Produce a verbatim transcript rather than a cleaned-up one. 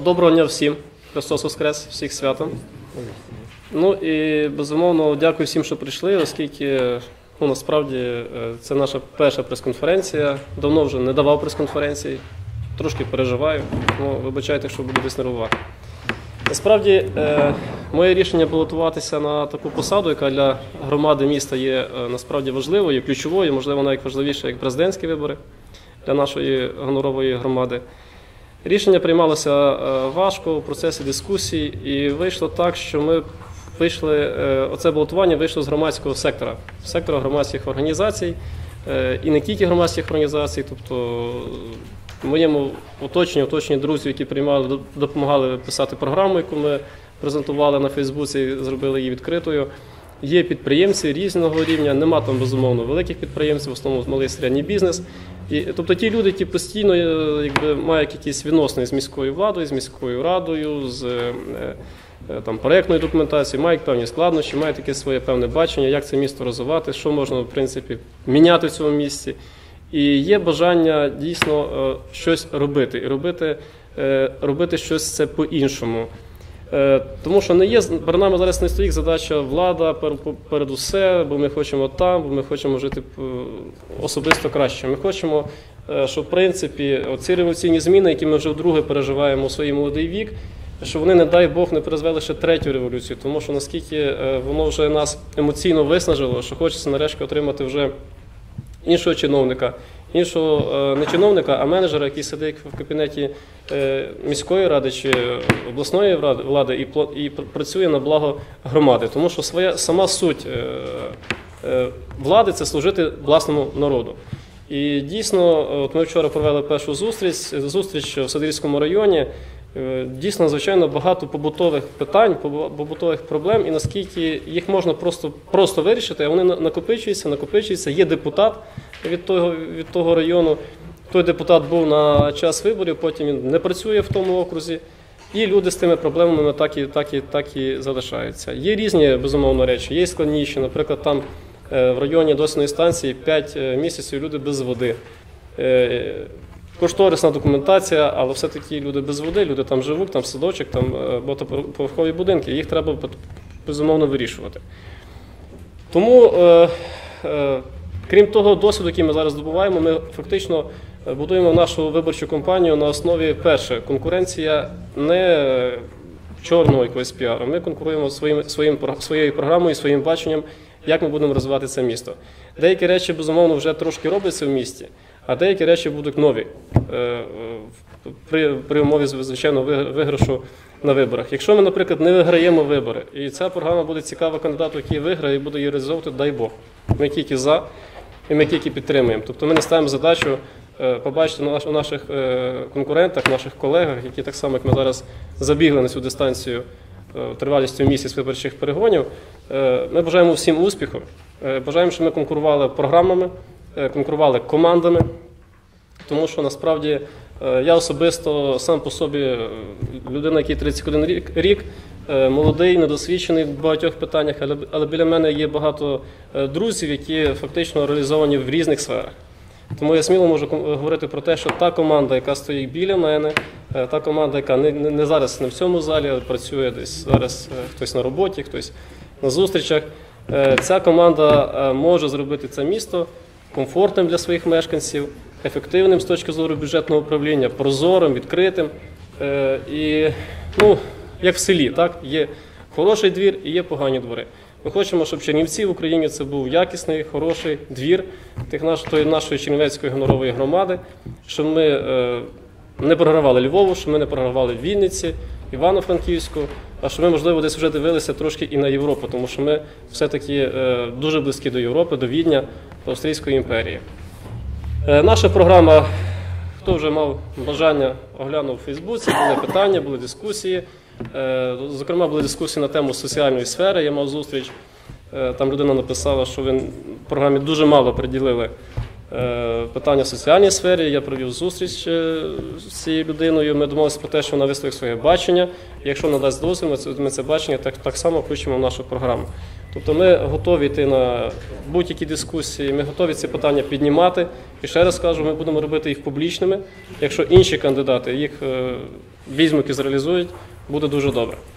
доброго дня всім. Христос Воскрес, всіх святом. Ну і, безумовно, дякую всім, що прийшли, оскільки, ну, насправді, це наша перша прес-конференція. Давно вже не давав прес-конференцій, трошки переживаю, ну, вибачайте, що буду десь нервувати. Насправді, моє рішення балотуватися на таку посаду, яка для громади міста є насправді важливою, ключовою, можливо, навіть важливіше, як президентські вибори для нашої гонорової громади. Рішення приймалося важко, в процесі дискусій, і вийшло так, що ми вийшли, оце балотування вийшло з громадського сектора, сектора громадських організацій, і не тільки громадських організацій, тобто в моєму оточенні, оточенні друзів, які приймали, допомагали писати програму, яку ми презентували на Фейсбуці, зробили її відкритою. Є підприємці різного рівня, нема там, безумовно, великих підприємців, в основному малий і середній бізнес. І, тобто ті люди, які постійно якби, мають якісь відносини з міською владою, з міською радою, з там, проєктною документацією, мають певні складнощі, мають таке своє певне бачення, як це місто розвивати, що можна, в принципі, міняти в цьому місті. І є бажання дійсно щось робити, і робити, робити щось це по-іншому. Тому що не є, перед нами зараз не стоїть задача влада перед усе, бо ми хочемо там, бо ми хочемо жити особисто краще. Ми хочемо, щоб в принципі ці революційні зміни, які ми вже вдруге переживаємо у свій молодий вік, щоб вони, не дай Бог, не призвели ще третю революцію, тому що наскільки воно вже нас емоційно виснажило, що хочеться нарешті отримати вже іншого чиновника, іншого не чиновника, а менеджера, який сидить в кабінеті міської ради чи обласної влади і, і працює на благо громади. Тому що своя, сама суть влади – це служити власному народу. І дійсно, от ми вчора провели першу зустріч, зустріч в Садирівському районі. Дійсно, звичайно, багато побутових питань, побутових проблем, і наскільки їх можна просто, просто вирішити, а вони накопичуються, накопичуються. Є депутат від того, від того району, той депутат був на час виборів, потім він не працює в тому окрузі, і люди з тими проблемами так і, так і, так і залишаються. Є різні, безумовно, речі, є складніші, наприклад, там в районі дослідної станції п'ять місяців люди без води. Кошторисна документація, але все-таки люди без води, люди там живуть, там садочок, там багатоповерхові будинки, їх треба, безумовно, вирішувати. Тому, е, е, крім того досвіду, який ми зараз здобуваємо, ми фактично будуємо нашу виборчу кампанію на основі, перше, конкуренція не чорного якогось піару, ми конкуруємо своїм, своїм, своєю програмою, своїм баченням, як ми будемо розвивати це місто. Деякі речі, безумовно, вже трошки робляться в місті, а деякі речі будуть нові при, при умові, звичайно, виграшу на виборах. Якщо ми, наприклад, не виграємо вибори, і ця програма буде цікава кандидату, який виграє і буде її реалізовувати, дай Бог. Ми тільки за, і ми тільки підтримуємо. Тобто ми не ставимо задачу побачити у наших конкурентах, наших колегах, які так само, як ми зараз забігли на цю дистанцію тривалістю місяць виборчих перегонів. Ми бажаємо всім успіху, бажаємо, щоб ми конкурували програмами, конкурували командами, тому що насправді я особисто сам по собі людина, який тридцять один рік, рік молодий, недосвідчений в багатьох питаннях, але біля мене є багато друзів, які фактично реалізовані в різних сферах. Тому я сміло можу говорити про те, що та команда, яка стоїть біля мене, та команда, яка не, не зараз не в цьому залі, а працює десь зараз хтось на роботі, хтось на зустрічах, ця команда може зробити це місто комфортним для своїх мешканців, ефективним з точки зору бюджетного управління, прозорим, відкритим. І, ну, як в селі, так? Є хороший двір і є погані двори. Ми хочемо, щоб Чернівці в Україні це був якісний, хороший двір тих нашої, нашої Чернівецької гонорової громади, щоб ми е, не програвали Львову, щоб ми не програвали Вінниці, Івано-Франківську, а щоб ми, можливо, десь вже дивилися трошки і на Європу, тому що ми все-таки е, дуже близькі до Європи, до Відня, до Австрійської імперії. Е, наша програма, хто вже мав бажання, оглянув у Фейсбуці, були питання, були дискусії. Зокрема, були дискусії на тему соціальної сфери, я мав зустріч, там людина написала, що ви в програмі дуже мало приділили питання соціальній сфері, я провів зустріч з цією людиною, ми домовилися про те, що вона висловить своє бачення, якщо надасть дозвіл, ми це бачення так, так само включимо в нашу програму. Тобто ми готові йти на будь-які дискусії, ми готові ці питання піднімати. І ще раз кажу, ми будемо робити їх публічними. Якщо інші кандидати їх візьмуть і зреалізують, буде дуже добре.